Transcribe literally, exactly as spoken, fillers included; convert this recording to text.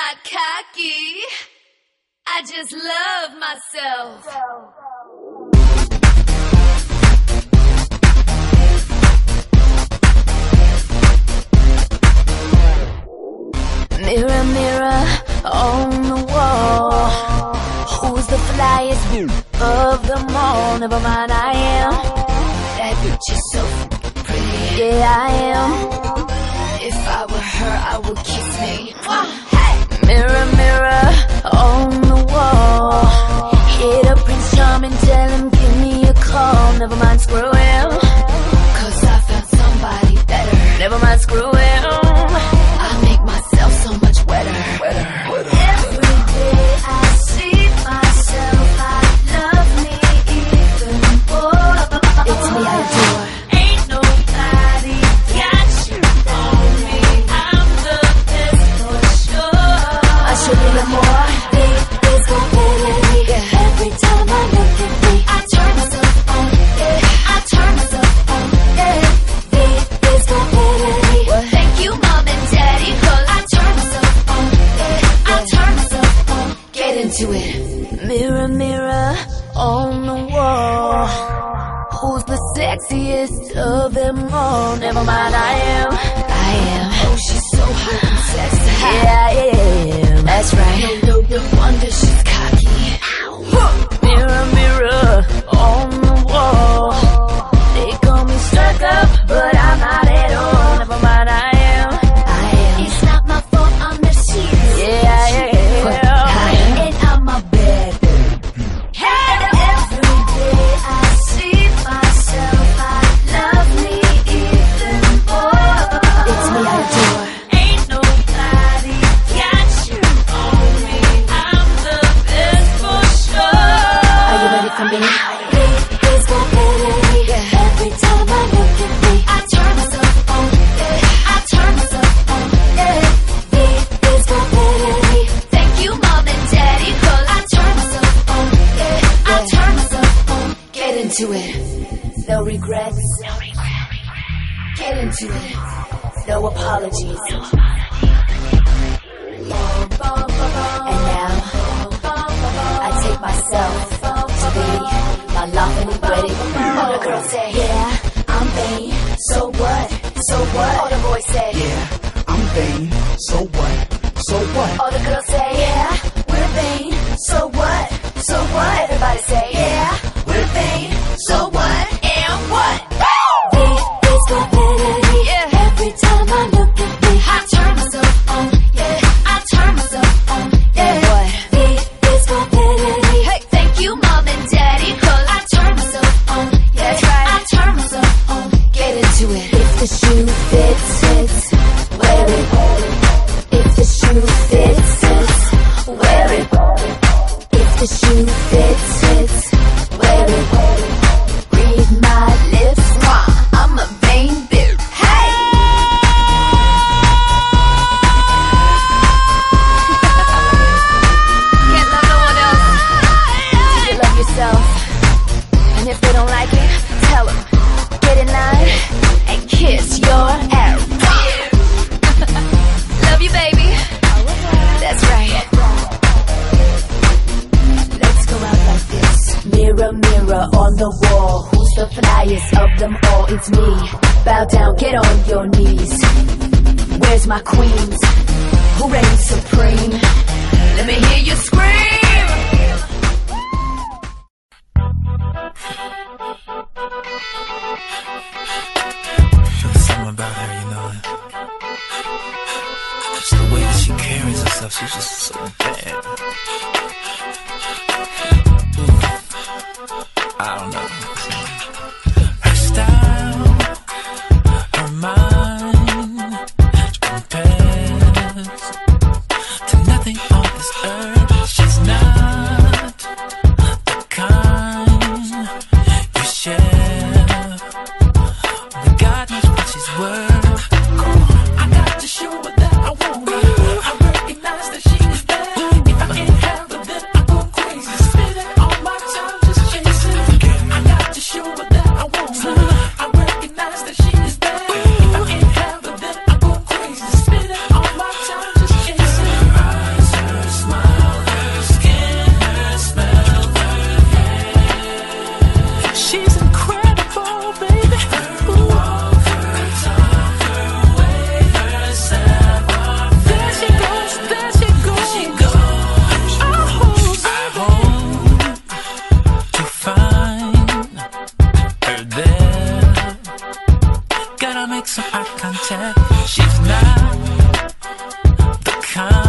not cocky, I just love myself. Mirror, mirror on the wall, who's the flyest of them all? Never mind, I am. That bitch is so pretty. Yeah, I am. If I were her, I would kiss me. Hey. Mirror, mirror on the wall, hit up Prince Charming, tell him give me a call. Never mind, screw him, cause I found somebody better. Never mind, screw him. I make myself so much wetter. wetter, wetter. Every day I see myself, I love me even more. It's me I adore. Ain't nobody got you on me, I'm the best for sure. I should be the more. There's completely, yeah. Every time I look at me, I turn myself on, yeah. I turn myself on, yeah. There's completely, well, thank you, mom and daddy, cause I turn myself on, yeah. I turn myself on. Get into it. Mirror, mirror on the wall, who's the sexiest of them all? Never mind, I am. I am. Oh, she's so hot and sexy. Yeah, I am. That's right. No, no, no wonder she's cocky. Mirror, mirror on the wall, they call me stuck up, but I'm not at all. Never mind, I am. I am. It's not my fault, I'm the shit. Yeah, I am. I am. And I'm a bad hey, every day I see myself, I love me even more. It's me I adore. Ain't nobody got you on me, I'm the best for sure. Are you ready for me? There's completely, Yeah. every time I look at me, I turn myself on, yeah. I turn myself on, yeah. there's completely, Thank you, mom and daddy, cause I turn myself on, yeah. I turn myself on. Get into it. no regrets, No regret. get into it, no apologies. And now, I take myself to be my lawful ready. All the girls say, Yeah, I'm vain, so what, so what? All the boys say, Yeah, I'm vain, so what? So what? all the girls say, yeah, we're vain, so what, so what? Everybody say, yeah, we're vain, so what, and what? There's completely, Yeah. every time I look at me, I turn myself on, yeah. I turn myself on, yeah. what? There's completely, Hey, thank you, mom and daddy, cause I turn myself on, yeah. That's right. I turn myself on. Get into it. if the shoe fits, fits, wear it. If the shoe fits, fits, wear it. If the shoe fits, fits, wear it. Read my lips, Mwah, I'm a vain bitch. Hey! Can't love no one else. you love yourself. And if they don't like it, tell them. Get in line and kiss your ass. Love you, baby. That's right. Let's go out like this. Mirror, mirror on the wall, who's the flyest of them all? It's me. Bow down, get on your knees. Where's my queens? Who reigns supreme? Let me hear you scream. There's something about her, you know. Just the way that she carries herself, she's just so bad. Ooh, I don't know. Her style, her mind, compares to nothing on this earth. She's not the kind you share. But God knows what she's worth. I got to show her that I want her. I recognize that she is bad. If I can't have her, then I go crazy. Spending all my time just chasing. I kind.